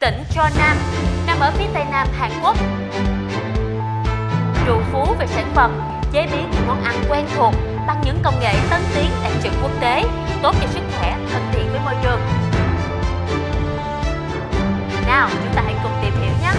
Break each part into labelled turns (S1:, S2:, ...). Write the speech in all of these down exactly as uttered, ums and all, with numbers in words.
S1: Tỉnh Jeonnam nằm ở phía tây nam Hàn Quốc, trù phú về sản phẩm, chế biến những món ăn quen thuộc bằng những công nghệ tân tiến đạt chuẩn quốc tế, tốt cho sức khỏe, thân thiện với môi trường. Nào, chúng ta hãy cùng tìm hiểu nhé!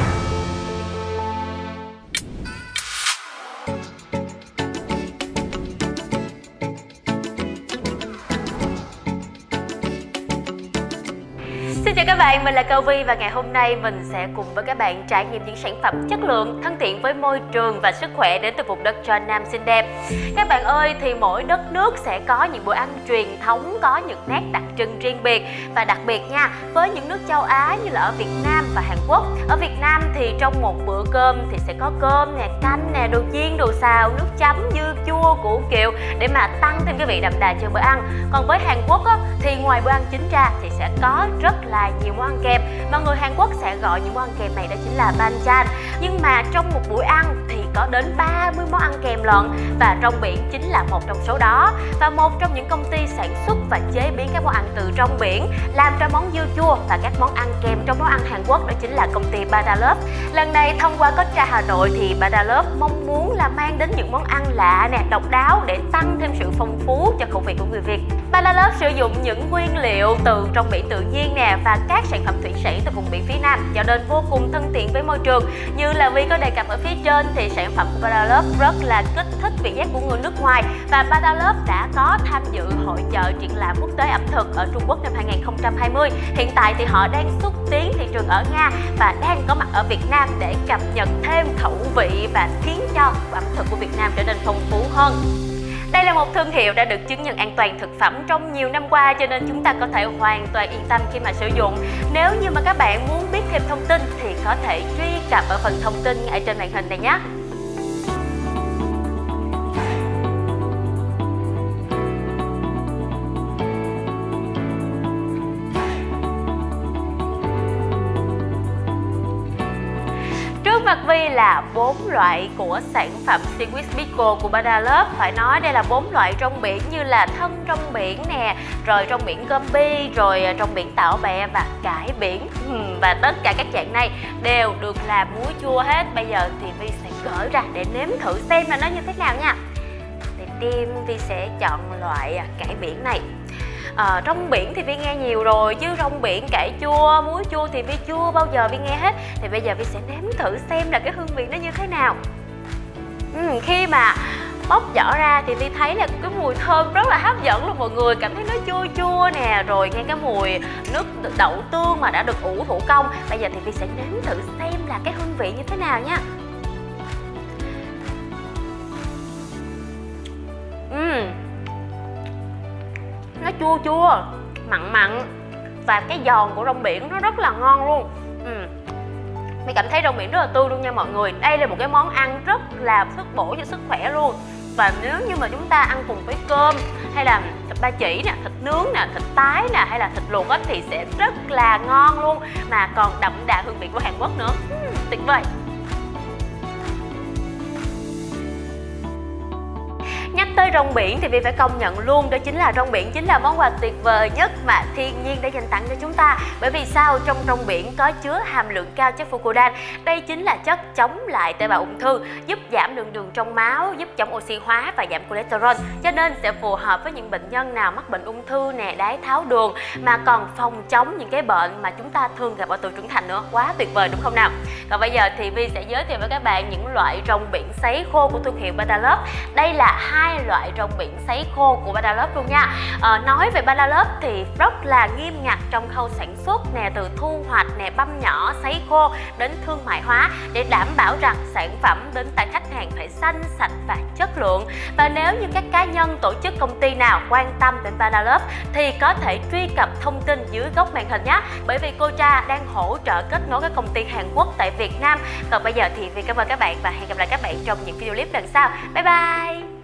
S1: Xin chào các bạn, mình là Cao Vi và ngày hôm nay mình sẽ cùng với các bạn trải nghiệm những sản phẩm chất lượng, thân thiện với môi trường và sức khỏe đến từ vùng đất Jeonnam xinh đẹp. Các bạn ơi, thì mỗi đất nước sẽ có những bữa ăn truyền thống, có những nét đặc trưng riêng biệt và đặc biệt nha, với những nước châu Á như là ở Việt Nam và Hàn Quốc. Ở Việt Nam thì trong một bữa cơm thì sẽ có cơm nè, canh nè, đồ chiên, đồ xào, nước chấm, dưa chua, củ kiệu để mà tăng thêm cái vị đậm đà cho bữa ăn. Còn với Hàn Quốc á, thì ngoài bữa ăn chính ra thì sẽ có rất là nhiều món ăn kèm mà người Hàn Quốc sẽ gọi những món ăn kèm này đó chính là banchan. Nhưng mà trong một buổi ăn thì có đến ba mươi món ăn kèm lận và rong biển chính là một trong số đó. Và một trong những công ty sản xuất và chế biến các món ăn từ rong biển làm ra món dưa chua và các món ăn kèm trong món ăn Hàn Quốc đó chính là công ty Badalove. Lần này thông qua Costa Hà Nội thì Badalove mong muốn là mang đến những món ăn lạ nè, độc đáo để tăng thêm sự phong phú cho khẩu vị của người Việt. Badalove sử dụng những nguyên liệu từ rong biển tự nhiên nè và các sản phẩm thủy sản từ vùng biển phía Nam, cho nên vô cùng thân thiện với môi trường. Như là Vi có đề cập ở phía trên thì sản phẩm của Badalove rất là kích thích vị giác của người nước ngoài và Badalove đã có tham dự hội chợ triển lãm quốc tế ẩm thực ở Trung Quốc năm hai nghìn không trăm hai mươi. Hiện tại thì họ đang xúc tiến thị trường ở Nga và đang có mặt ở Việt Nam để cập nhật thêm khẩu vị và khiến cho ẩm thực của Việt Nam trở nên phong phú hơn. Đây là một thương hiệu đã được chứng nhận an toàn thực phẩm trong nhiều năm qua, cho nên chúng ta có thể hoàn toàn yên tâm khi mà sử dụng. Nếu như mà các bạn muốn biết thêm thông tin thì có thể truy cập ở phần thông tin ở trên màn hình này nhé. Trước mặt Vi là bốn loại của sản phẩm Seaweed Pickle của Badalove. Phải nói đây là bốn loại rong biển như là thân rong biển nè, rồi rong biển gobi, rồi rong biển tảo bẹ và cải biển. Và tất cả các dạng này đều được làm muối chua hết. Bây giờ thì Vi sẽ gỡ ra để nếm thử xem là nó như thế nào nha. Đầu tiên Vi sẽ chọn loại cải biển này. À, rong biển thì Vi nghe nhiều rồi chứ rong biển cải chua, muối chua thì Vi chưa bao giờ Vi nghe hết. Thì bây giờ Vi sẽ nếm thử xem là cái hương vị nó như thế nào. ừ, Khi mà bóc vỏ ra thì Vi thấy là cái mùi thơm rất là hấp dẫn luôn mọi người. Cảm thấy nó chua chua nè, rồi nghe cái mùi nước đậu tương mà đã được ủ thủ công. Bây giờ thì Vi sẽ nếm thử xem là cái hương vị như thế nào nha. Uhm. Nó chua chua, mặn mặn và cái giòn của rong biển nó rất là ngon luôn. ừ. Mình cảm thấy rong biển rất là tươi luôn nha mọi người. Đây là một cái món ăn rất là thuốc bổ cho sức khỏe luôn. Và nếu như mà chúng ta ăn cùng với cơm hay là thịt ba chỉ nè, thịt nướng nè, thịt tái nè hay là thịt luộc á thì sẽ rất là ngon luôn, mà còn đậm đà hương vị của Hàn Quốc nữa. uhm, Tuyệt vời. Nhắc tới rong biển thì Vi phải công nhận luôn, đó chính là rong biển chính là món quà tuyệt vời nhất mà thiên nhiên đã dành tặng cho chúng ta. Bởi vì sao? Trong rong biển có chứa hàm lượng cao chất fucodan. Đây chính là chất chống lại tế bào ung thư, giúp giảm lượng đường trong máu, giúp chống oxy hóa và giảm cholesterol. Cho nên sẽ phù hợp với những bệnh nhân nào mắc bệnh ung thư nè, đái tháo đường, mà còn phòng chống những cái bệnh mà chúng ta thường gặp ở tuổi trưởng thành nữa. Quá tuyệt vời đúng không nào? Còn bây giờ thì Vi sẽ giới thiệu với các bạn những loại rong biển sấy khô của thương hiệu Badalove. Đây là hai loại rong biển sấy khô của Badalove luôn nha. à, Nói về Badalove thì rất là nghiêm ngặt trong khâu sản xuất nè, từ thu hoạch nè, băm nhỏ, sấy khô đến thương mại hóa để đảm bảo rằng sản phẩm đến tay khách hàng phải xanh, sạch và chất lượng. Và nếu như các cá nhân, tổ chức, công ty nào quan tâm đến Badalove thì có thể truy cập thông tin dưới góc màn hình nhé. Bởi vì Cocha đang hỗ trợ kết nối các công ty Hàn Quốc tại Việt Nam. Còn bây giờ thì Vi cảm ơn các bạn và hẹn gặp lại các bạn trong những video clip lần sau. Bye bye.